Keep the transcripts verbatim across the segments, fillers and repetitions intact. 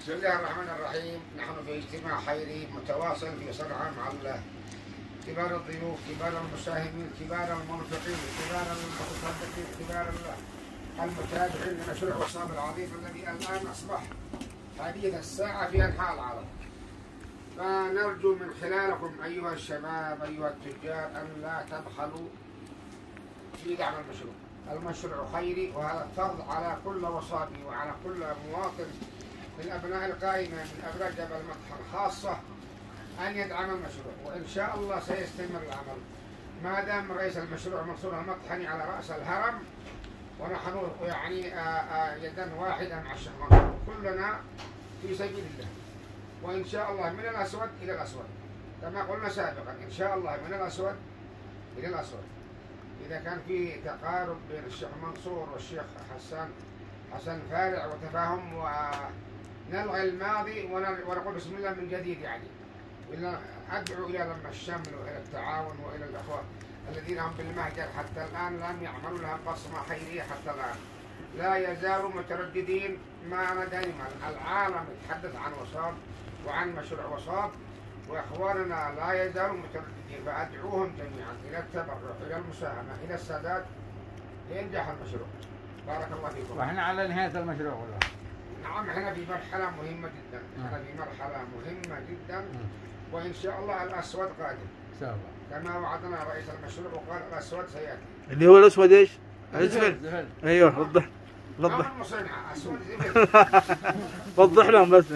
بسم الله الرحمن الرحيم. نحن في اجتماع خيري متواصل في صنعاء مع كبار الضيوف، كبار المساهمين، كبار المنفقين، كبار المتصدقين، كبار المتابعين لمشروع وصاب العظيم الذي الآن أصبح حديث الساعة في أنحاء العالم. فنرجو من خلالكم أيها الشباب أيها التجار أن لا تبخلوا في دعم المشروع. المشروع خيري، وهذا فرض على كل وصابي وعلى كل مواطن من أبناء القائمة من أبناء جبل مطحن خاصة أن يدعم المشروع، وإن شاء الله سيستمر العمل ما دام رئيس المشروع منصور المطحني على رأس الهرم، ونحن يعني يدا واحدة مع الشيخ منصور، كلنا في سبيل الله. وإن شاء الله من الأسود إلى الأسود كما قلنا سابقا، إن شاء الله من الأسود إلى الأسود. إذا كان في تقارب بين الشيخ منصور والشيخ حسان حسن فارع وتفاهم ونلغي الماضي ونقول بسم الله من جديد، يعني أدعو إلى لم الشمل وإلى التعاون وإلى الأخوة الذين هم بالمهجر حتى الآن لم يعملوا لها بصمة خيرية حتى الآن، لا يزالوا مترددين. ما أنا دائما العالم يتحدث عن وصاب وعن مشروع وصاب، وإخواننا لا يزالوا مترددين، فأدعوهم جميعا إلى التبرع إلى المساهمة إلى السداد لينجح المشروع. بارك الله فيكم. وإحنا على نهاية المشروع والله. نعم، احنا في مرحلة مهمة جدا، احنا في مرحلة مهمة جدا، وإن شاء الله الأسود قادم. إن شاء الله. كما وعدنا رئيس المشروع وقال الأسود سيأتي. اللي هو الأسود إيش؟ الزفل. أيوه وضح. وضح. أسود زفل. وضح لهم بس.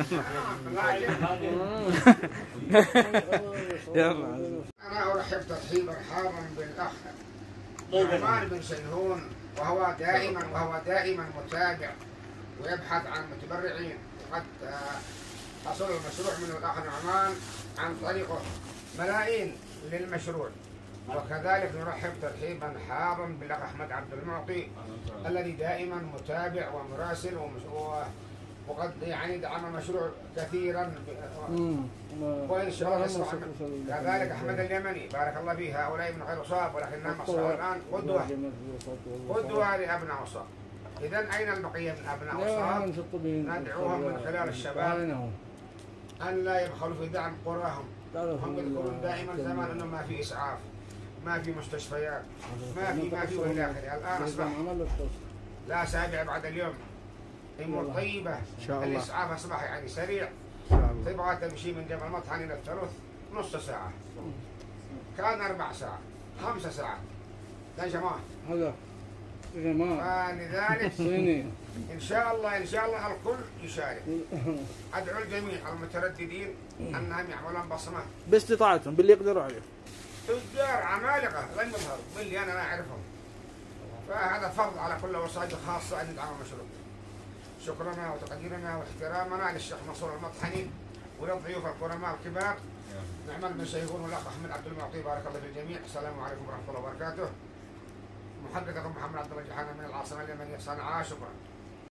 يلا. أنا أرحب ترحيبا حارا بالأخ نعمان بن سيهون، وهو دائما وهو دائما متابع ويبحث عن متبرعين، وقد حصل المشروع من الأخ نعمان عن طريقه ملايين للمشروع. وكذلك نرحب ترحيبا حارا بالأخ أحمد عبد المعطي الذي دائما متابع ومراسل وقد يعني دعم المشروع كثيرا، وإن شاء الله يسمع. كذلك أحمد اليمني بارك الله فيه، هؤلاء من غير وصاب ولكنهم أصبحوا الآن قدوة قدوة لأبناء وصاب. إذن أين البقية من أبناء وصاب؟ ندعوهم من خلال الشباب أن لا يبخلوا في دعم قراهم. هم يذكرون دائما زمان أنه ما في إسعاف، ما في مستشفيات، ما في ما في وإلى آخره. الآن أصبح لا سابع بعد اليوم، أمور طيبة. الإسعاف أصبح يعني سريع، تبغى تمشي من جبل مطحن إلى الثلث نص ساعة، كان أربع ساعات خمس ساعات. يا جماعة هذا يا جماعة، فلذلك إن شاء الله إن شاء الله الكل يشارك. أدعو الجميع المترددين أنهم يعملون بصمة باستطاعتهم باللي يقدروا عليه. تجار عمالقة لن يظهروا باللي أنا لا أعرفهم، فهذا فرض على كل وصايد خاصة أن يدعم المشروع. شكرنا وتقديرنا واحترامنا للشيخ منصور المطحني وللضيوف الكرماء الكبار نعمان بن سيهون والأخ أحمد عبد المعطي. بارك الله في الجميع. السلام عليكم ورحمة الله وبركاته. محدثكم محمد عبد الله جحانة من العاصمة اليمنية صنعاء. شكرا.